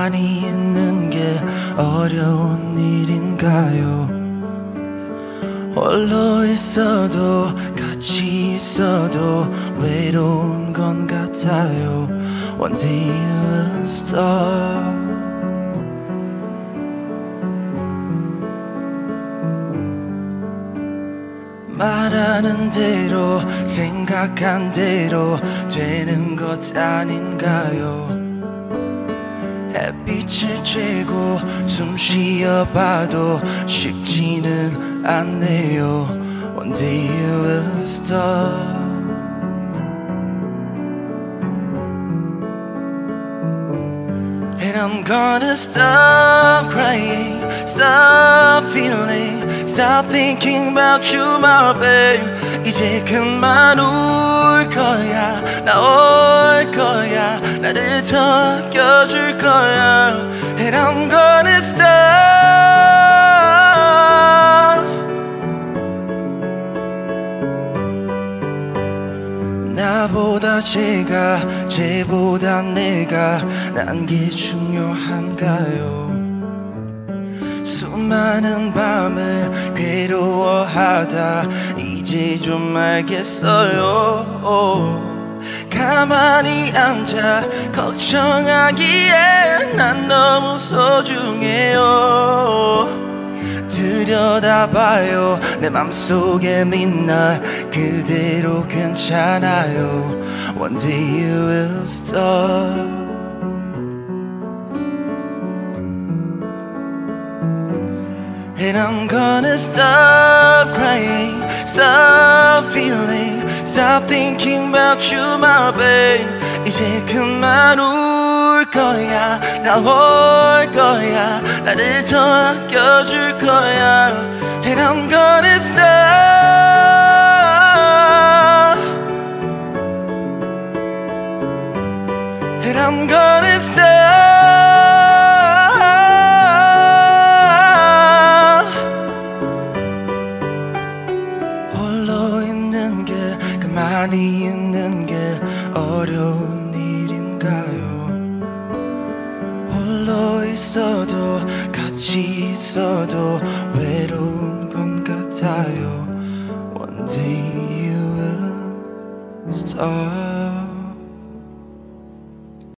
가만히 있는 게 어려운 일인가요? 홀로 있어도 같이 있어도 외로운 건 같아요. One day you will stop. 말하는 대로 생각한 대로 되는 것 아닌가요? 햇빛을 쬐고 숨 쉬어봐도 쉽지는 않네요. One day you will stop. And I'm gonna stop crying, stop feeling, stop thinking about you, my babe. 이제 그만 울 거야, 나 올 거야, 나를 더 껴줄 거야. And I'm gonna stop. 나보다 제가, 쟤보다 내가 난 게 중요한가요? 수많은 밤을 괴로워하다 이제 좀 알겠어요. 가만히 앉아 걱정하기에 난 너무 소중해요. 들여다봐요 내 맘속에 midnight 그대로 괜찮아요. One day you will stop. And I'm gonna stop crying, stop feeling, stop thinking about you, my babe. 이제 그만 울 거야, 나 올 거야, 나를 더 아껴줄 거야. And I'm gonna stop. And I'm gonna stop. 가만히 있는 게 어려운 일인가요? 홀로 있어도 같이 있어도 외로운 건 같아요. One day you will stop.